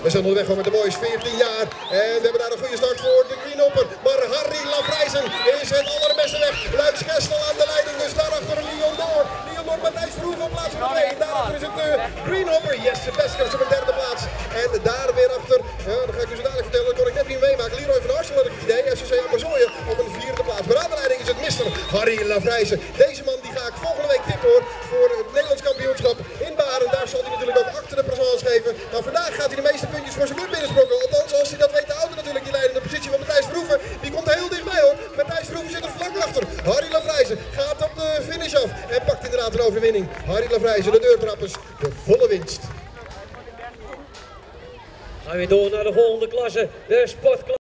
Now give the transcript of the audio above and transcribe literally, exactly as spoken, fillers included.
We zijn onderweg gewoon met de boys, veertien jaar. En we hebben daar een goede start voor de Greenhopper. Maar Harry Lafrijzen is het allerbeste weg. Luiks Gestel aan de leiding, dus daarachter Leon Door. Leon Door, Matthijs Verhoeven op plaats nummer twee. Daarachter is het uh, Greenhopper. Jesse Beskers op een derde plaats. En daar weer achter, ja, dat ga ik dus dadelijk vertellen, dat kon ik net niet meemaken. Leroy van Arsel had ik het idee, F C C Amazooien op een vierde plaats. Maar aan de leiding is het mister Harry Lafrijzen. Deze man die ga ik volgende week tippen hoor, voor het Nederlands kampioenschap in Baren. Daar zal hij natuurlijk ook achter de présence geven. Nou, vandaag gaat hij de meeste puntjes voor zijn club binnensprokkelen. Althans, als hij dat weet te houden natuurlijk, die leidende positie van Matthijs Verhoeven. Die komt er heel dichtbij hoor. Matthijs Verhoeven zit er vlak achter. Harry Lafrijzen gaat op de finish af en pakt inderdaad een overwinning. Harry Lafrijzen, de deurtrappers, de volle winst. Gaan we door naar de volgende klasse, de sportklasse.